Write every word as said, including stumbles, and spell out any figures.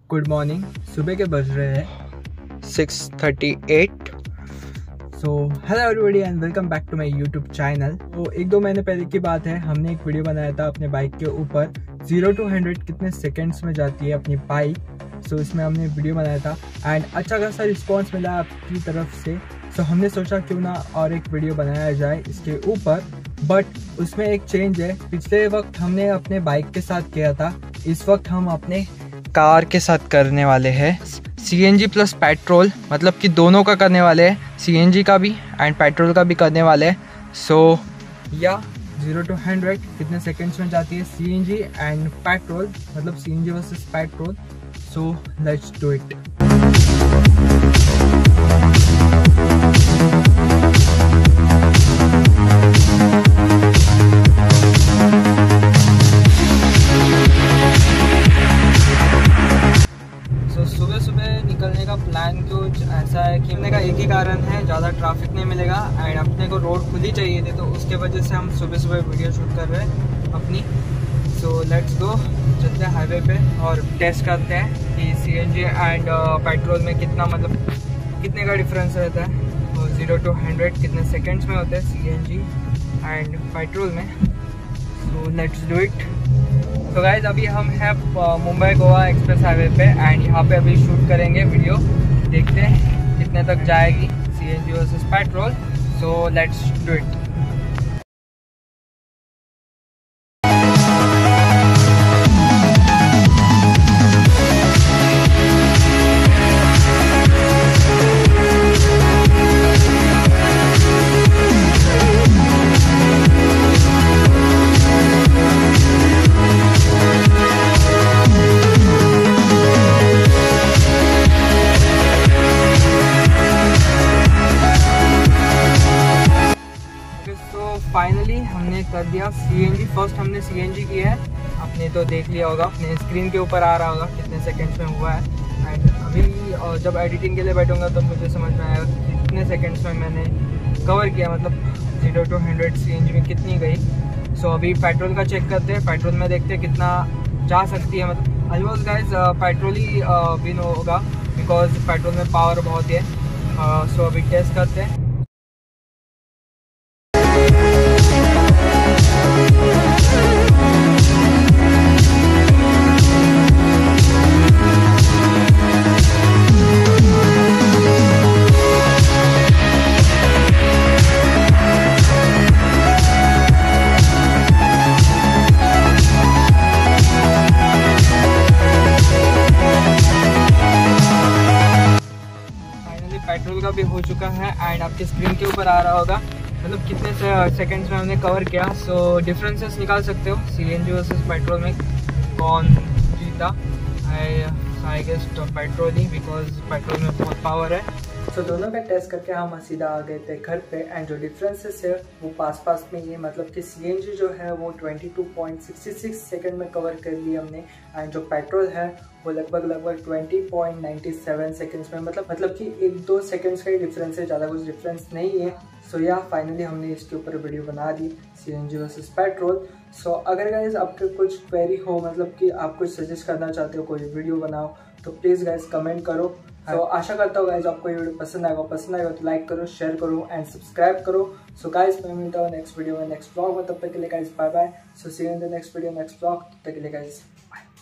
Good morning. सुबह के बज रहे हैं six thirty eight. So hello everybody and welcome back to my YouTube channel. तो एक दो महीने पहले की बात है, हमने एक वीडियो बनाया था अपने बाइक के ऊपर जीरो टू हंड्रेड कितने सेकेंड्स में जाती है अपनी बाइक। सो so, इसमें हमने वीडियो बनाया था एंड अच्छा खासा रिस्पॉन्स मिला आपकी तरफ से। सो so, हमने सोचा क्यों ना और एक वीडियो बनाया जाए इसके ऊपर, बट उसमें एक चेंज है। पिछले वक्त हमने अपने बाइक के साथ किया था, इस वक्त हम अपने कार के साथ करने वाले हैं सीएनजी प्लस पेट्रोल, मतलब कि दोनों का करने वाले हैं, सीएनजी का भी एंड पेट्रोल का भी करने वाले हैं। सो so, या जीरो टू हंड्रेड कितने सेकेंड्स में जाती है सीएनजी एंड पेट्रोल, मतलब CNG versus petrol. So let's do it. सुबह सुबह निकलने का प्लान कुछ ऐसा है कि हमने का एक ही कारण है, ज़्यादा ट्रैफिक नहीं मिलेगा एंड अपने को रोड खुली चाहिए थी, तो उसके वजह से हम सुबह सुबह वीडियो शूट कर रहे हैं अपनी। सो लेट्स गो, चलते हैं हाईवे पे और टेस्ट करते हैं कि सीएनजी एंड पेट्रोल में कितना मतलब कितने का डिफरेंस रहता है। और ज़ीरो टू हंड्रेड कितने सेकेंड्स में होते हैं सीएनजी एंड पेट्रोल में। So let's do it. तो गाइज अभी हम हैं मुंबई गोवा एक्सप्रेस हाईवे पे एंड यहाँ पे अभी शूट करेंगे वीडियो, देखते हैं कितने तक जाएगी CNG versus petrol. So let's do it. Finally हमने कर दिया सीएनजी। फर्स्ट हमने सीएनजी की है, आपने तो देख लिया होगा, अपने स्क्रीन के ऊपर आ रहा होगा कितने सेकंड्स में हुआ है। एंड अभी जब एडिटिंग के लिए बैठूंगा तब तो मुझे समझ में आएगा कितने सेकंड्स में मैंने कवर किया, मतलब जीरो टू हंड्रेड सीएनजी में कितनी गई। सो अभी पेट्रोल का चेक करते हैं, पेट्रोल में देखते हैं कितना जा सकती है। मतलब ऑलमोस्ट गाइज पेट्रोल ही विन होगा बिकॉज पेट्रोल में पावर बहुत है। सो uh, अभी टेस्ट करते हैं। पेट्रोल का भी हो चुका है एंड आपके स्क्रीन के ऊपर आ रहा होगा मतलब कितने से सेकंड्स में हमने कवर किया। सो डिफरेंसेस निकाल सकते हो सीएनजी वर्सेस पेट्रोल में कौन जीता। आई गेस तो पेट्रोल ही, बिकॉज पेट्रोल में बहुत पावर है। सो so, दोनों का टेस्ट करके हम सीधा आ गए थे घर पे एंड जो डिफरेंसेस है वो पास पास में ही है। मतलब कि सीएनजी जो है वो बाईस पॉइंट छह छह सेकंड में कवर कर लिया हमने एंड जो पेट्रोल है वो लगभग लगभग बीस पॉइंट नौ सात सेकंड्स में, मतलब मतलब कि एक दो सेकंड्स का ही डिफरेंस है, ज़्यादा कुछ डिफरेंस नहीं है। सो या फाइनली हमने इसके ऊपर वीडियो बना दी सीएनजी वर्सेस पेट्रोल। सो अगर गाइज आपके कुछ क्वेरी हो, मतलब कि आप कुछ सजेस्ट करना चाहते हो कोई वीडियो बनाओ, तो प्लीज़ गाइज कमेंट करो। तो so, आशा करता हूँ गाइज आपको ये वीडियो पसंद आएगा। पसंद आएगा तो लाइक करो, शेयर करो एंड सब्सक्राइब करो। सो गाइज मैं मिलता हूँ नेक्स्ट वीडियो में, नेक्स्ट ब्लॉग में। तब तक के लिए guys bye bye. So see you in the next video, next blog. तब तक के लिए गाइज बाय।